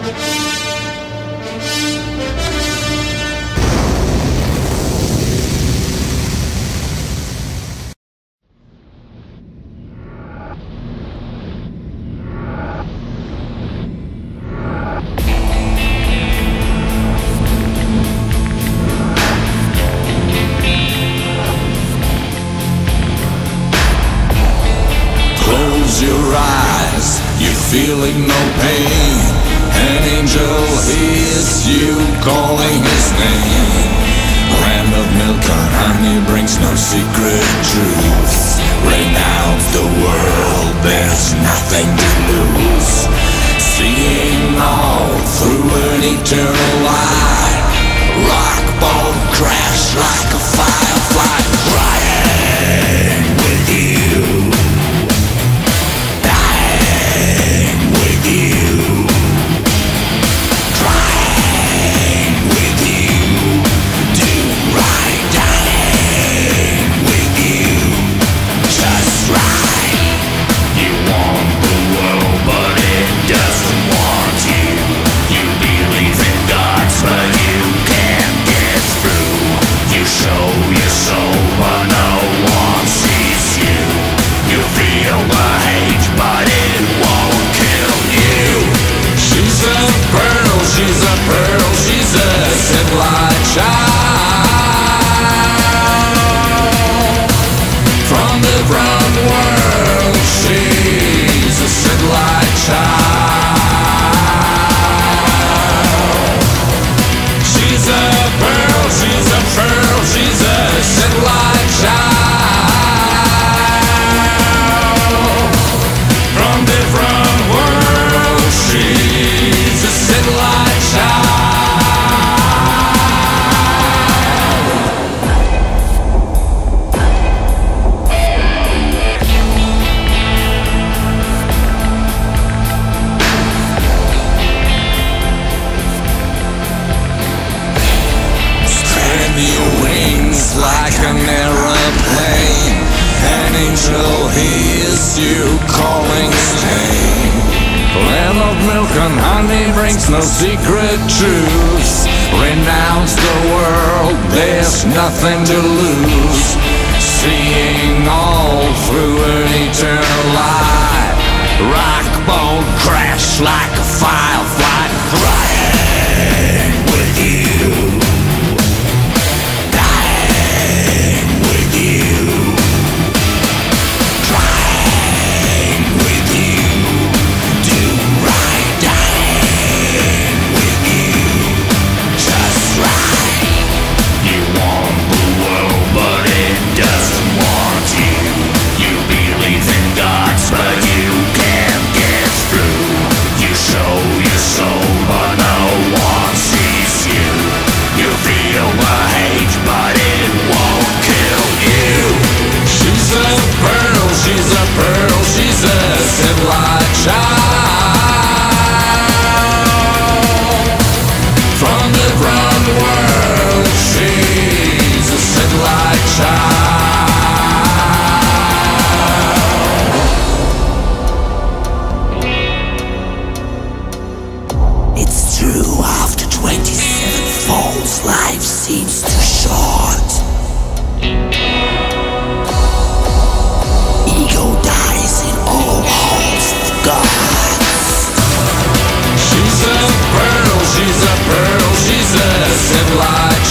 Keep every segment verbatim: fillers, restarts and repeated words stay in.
Feeling no pain, an angel hears you calling his name. Land of milk and honey brings no secret truths. Renounce the world, there's nothing to lose. Seeing all through an eternal light. Rock bone crash like a firefly, crying with you. No secret truths. Renounce the world, there's nothing to lose. Seeing all through an eternal light. Rock bone crash like a firefly, crying with you. Dying with you. Crying with you. Do right, dying with you. Just right. You want the world, but it doesn't want you. You believe in gods, but you can't get through. You show your soul, but no one sees you. You feel the hate, but it won't kill you. She's a pearl, she's a pearl, she's a civilized child. From the brown world, she's a civilized child. It's true, after twenty-seven falls, life seems too short. Ego dies in all halls of gods. She's a pearl, she's a pearl, she's a civilized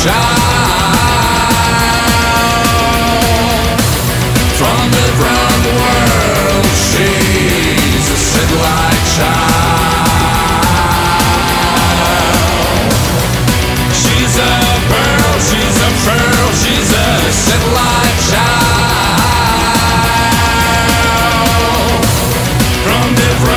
child. From the brown world, she's a civilized child. She's a pearl, she's a pearl, she's a civilized child. From the brown